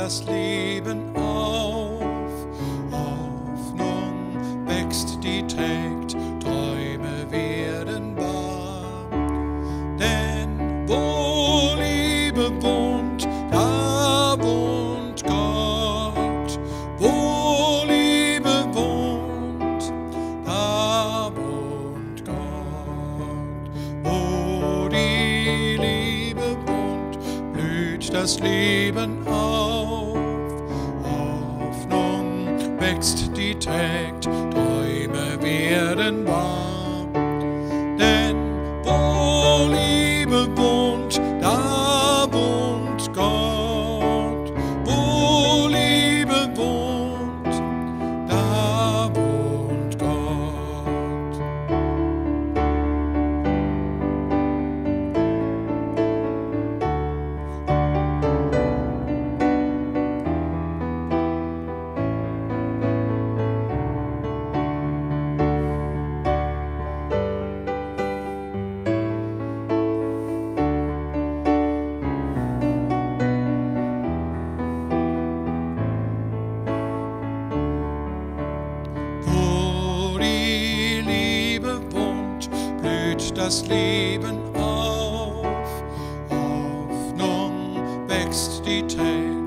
das Leben auf. Hoffnung wächst, die trägt, Träume werden wahr. Denn wo Liebe wohnt, da wohnt Gott. Wo Liebe wohnt, da wohnt Gott. Wo die Liebe wohnt, blüht das Leben auf. Hoffnung wächst, die trägt, Träume werden wahr. Denn wo Liebe wohnt, da wohnt Gott. Wo Liebe wohnt, da wohnt Gott. Wo die Liebe wohnt, blüht das Leben auf. Hoffnung wächst, die trägt